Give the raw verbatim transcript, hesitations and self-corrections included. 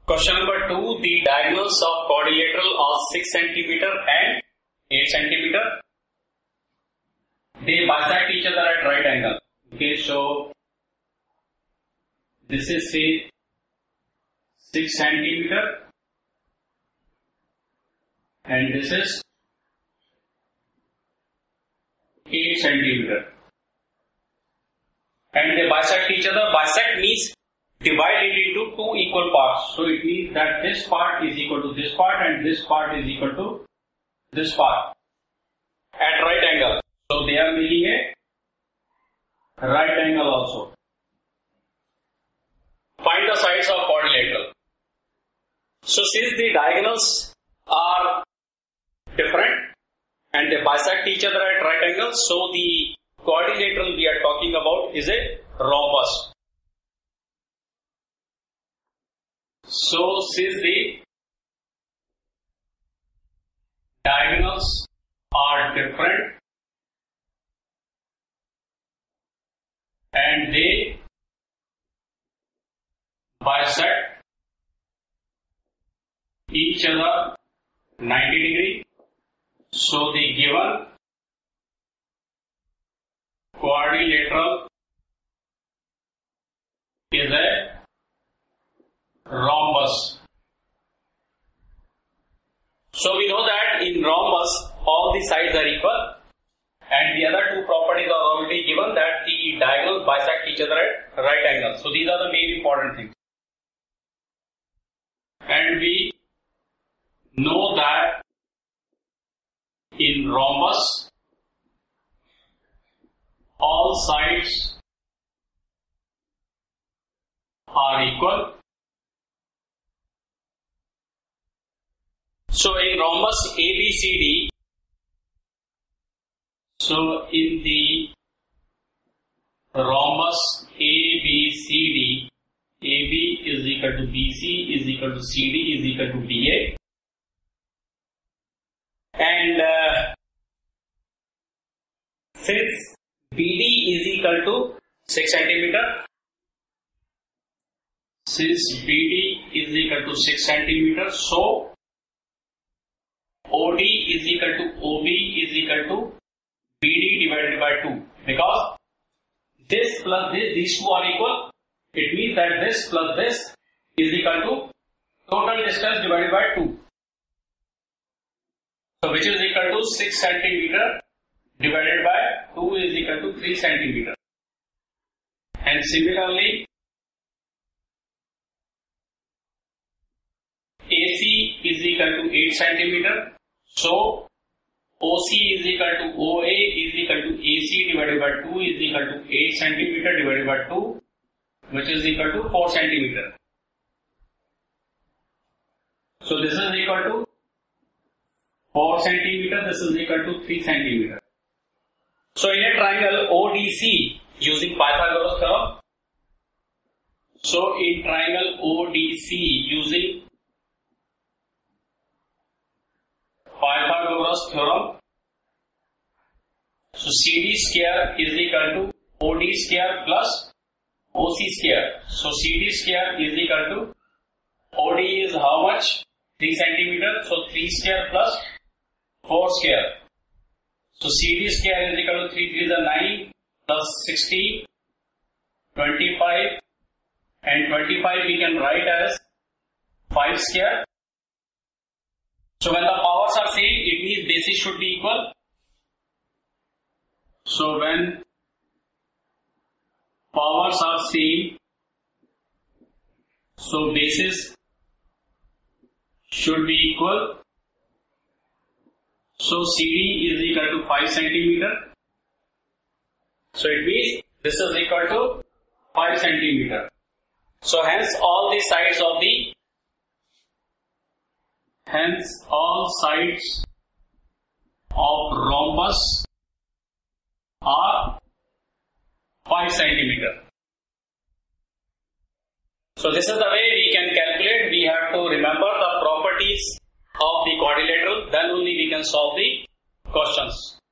Question number two, the diagonals of quadrilateral are six centimeter and eight centimeter. They bisect each other at right angle. Okay, so this is say six centimeter and this is eight centimeter. And they bisect each other. Bisect means divide it into two equal parts. So it means that this part is equal to this part and this part is equal to this part at right angle. So they are making a right angle also. Find the sides of quadrilateral. So since the diagonals are different and they bisect each other at right angle, so the quadrilateral we are talking about is a rhombus. So since the diagonals are different and they bisect each other ninety degree, so the given quadrilateral is a rhombus. So we know that in rhombus all the sides are equal and the other two properties are already given, that the diagonals bisect each other at right angle. So these are the main important things. And we know that in rhombus all sides are equal. So in rhombus A B C D, so in the rhombus A B C D, A B is equal to B C is equal to C D is equal to B A, and uh, since B D is equal to six centimeter, since B D is equal to six centimeter, so O D is equal to O B is equal to B D divided by two, because this plus this, these two are equal. It means that this plus this is equal to total distance divided by two. So which is equal to six centimeter divided by two is equal to three centimeter. And similarly, A C is equal to eight centimeter. So O C is equal to O A is equal to A C divided by two is equal to eight centimeter divided by two, which is equal to four centimeter. So this is equal to four centimeter, this is equal to three centimeter. So in a triangle O D C using Pythagoras theorem, so in triangle O D C using Pythagoras theorem, so C D square is equal to O D square plus O C square. So C D square is equal to O D is how much? three centimeter. So three square plus four square. So C D square is equal to three, three is a nine plus sixteen, twenty-five, and twenty-five we can write as five square. So when the powers are same, it means bases should be equal. So when powers are same, so bases should be equal. So C D is equal to five centimeter. So it means this is equal to five centimeter. So hence all the sides of the Hence all sides of rhombus are five centimeter. So this is the way we can calculate. We have to remember the properties of the quadrilateral, then only we can solve the questions.